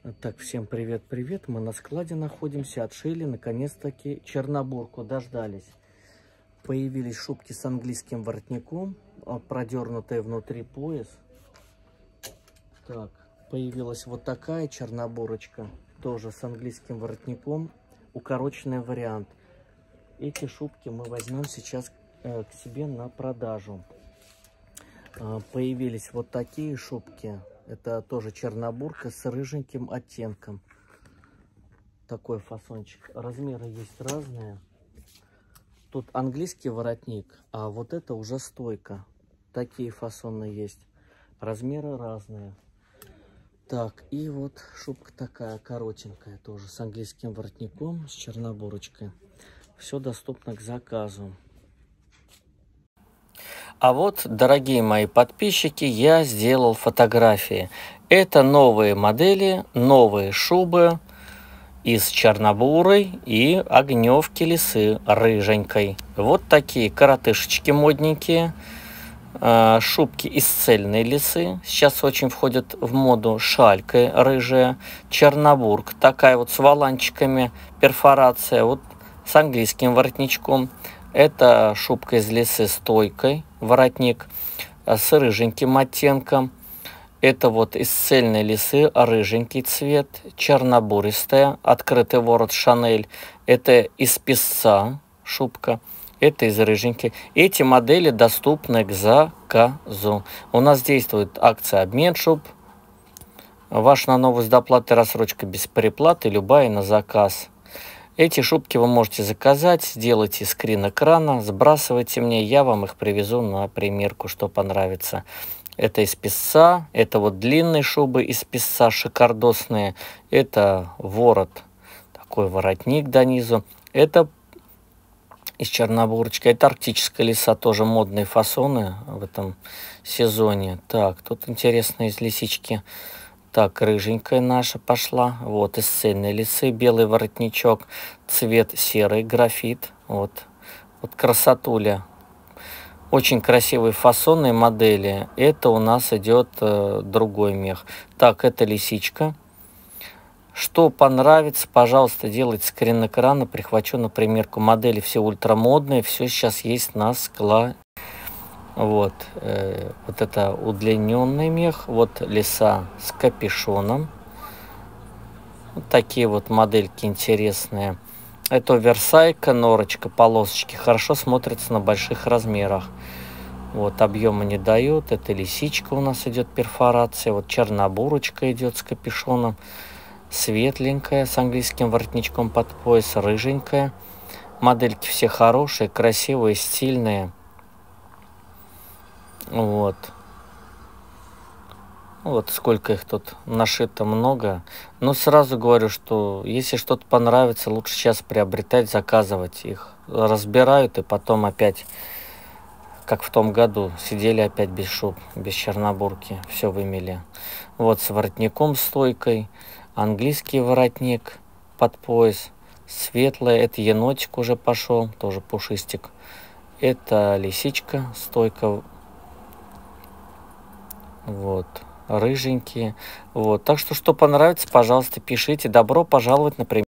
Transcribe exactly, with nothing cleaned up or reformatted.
Так, всем привет-привет. Мы на складе находимся, отшили, наконец-таки, чернобурку, дождались. Появились шубки с английским воротником, продернутые внутри пояс. Так, появилась вот такая чернобурочка, тоже с английским воротником, укороченный вариант. Эти шубки мы возьмем сейчас э, к себе на продажу. Э, появились вот такие шубки. Это тоже чернобурка с рыженьким оттенком. Такой фасончик. Размеры есть разные. Тут английский воротник, а вот это уже стойка. Такие фасоны есть. Размеры разные. Так, и вот шубка такая коротенькая, тоже с английским воротником, с чернобурочкой. Все доступно к заказу. А вот, дорогие мои подписчики, я сделал фотографии. Это новые модели, новые шубы из чернобурой и огневки лисы рыженькой. Вот такие коротышечки модненькие. Шубки из цельной лисы. Сейчас очень входят в моду шалька рыжая. Чернобург. Такая вот с воланчиками. Перфорация. Вот с английским воротничком. Это шубка из лисы стойкой. Воротник с рыженьким оттенком. Это вот из цельной лисы рыженький цвет. Чернобуристая. Открытый ворот Шанель. Это из песца шубка. Это из рыженькой. Эти модели доступны к заказу. У нас действует акция обмен шуб. Ваш на новость доплаты, рассрочка без переплаты, любая на заказ. Эти шубки вы можете заказать, сделайте скрин экрана, сбрасывайте мне, я вам их привезу на примерку, что понравится. Это из песца, это вот длинные шубы из песца, шикардосные. Это ворот, такой воротник до низу. Это из чернобурочки. Это арктическая лиса, тоже модные фасоны в этом сезоне. Так, тут интересно из лисички. Так, рыженькая наша пошла. Вот из цельной лисы белый воротничок. Цвет серый, графит. Вот, вот красотуля. Очень красивые фасонные модели. Это у нас идет э, другой мех. Так, это лисичка. Что понравится, пожалуйста, делайте скрин экрана. Прихвачу на примерку. Модели все ультрамодные. Все сейчас есть на складе. Вот, э, вот это удлиненный мех, вот лиса с капюшоном. Вот такие вот модельки интересные. Это оверсайка, норочка, полосочки. Хорошо смотрится на больших размерах. Вот, объема не дают. Это лисичка у нас идет перфорация. Вот чернобурочка идет с капюшоном. Светленькая, с английским воротничком под пояс, рыженькая. Модельки все хорошие, красивые, стильные. Вот. Вот сколько их тут нашито много. Но сразу говорю, что если что-то понравится, лучше сейчас приобретать, заказывать их. Разбирают и потом опять, как в том году, сидели опять без шуб, без чернобурки. Все вымели. Вот с воротником стойкой. Английский воротник под пояс. Светлая. Это енотик уже пошел, тоже пушистик. Это лисичка, стойка. Вот, рыженькие. Вот, так что, что понравится, пожалуйста, пишите. Добро пожаловать на пример.